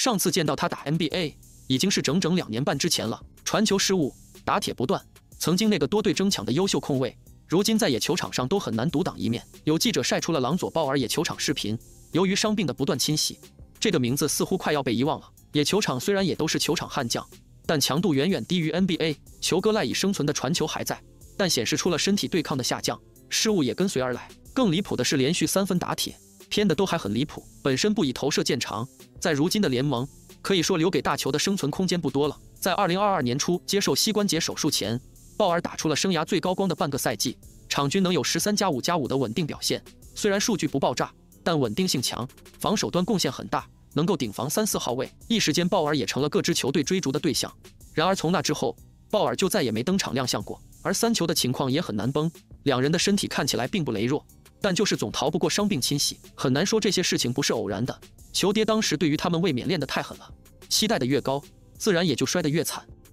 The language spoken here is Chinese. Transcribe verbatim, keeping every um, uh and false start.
上次见到他打 N B A 已经是整整两年半之前了，传球失误，打铁不断。曾经那个多队争抢的优秀控卫，如今在野球场上都很难独当一面。有记者晒出了朗佐鲍尔野球场视频，由于伤病的不断侵袭，这个名字似乎快要被遗忘了。野球场虽然也都是球场悍将，但强度远远低于 N B A， 球哥赖以生存的传球还在，但显示出了身体对抗的下降，失误也跟随而来。更离谱的是连续三分打铁，偏的都还很离谱，本身不以投射见长，在如今的联盟可以说留给大球的生存空间不多了。在二零二二年初接受膝关节手术前，鲍尔打出了生涯最高光的半个赛季，场均能有十三加五加五的稳定表现。虽然数据不爆炸，但稳定性强，防守端贡献很大，能够顶防三四号位。一时间鲍尔也成了各支球队追逐的对象。然而从那之后，鲍尔就再也没登场亮相过。而三球的情况也很难崩，两人的身体看起来并不羸弱，但就是总逃不过伤病侵袭，很难说这些事情不是偶然的。球爹当时对于他们未免练得太狠了，期待的越高，自然也就摔得越惨。